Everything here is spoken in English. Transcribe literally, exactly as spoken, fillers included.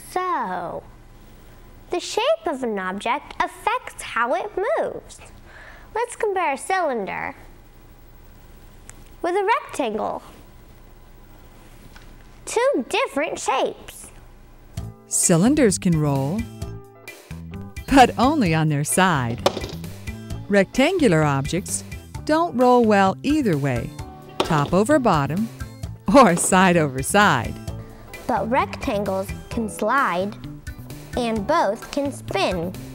So, the shape of an object affects how it moves. Let's compare a cylinder with a rectangle. Two different shapes. Cylinders can roll, but only on their side. Rectangular objects don't roll well either way, top over bottom or side over side. But rectangles can slide and both can spin.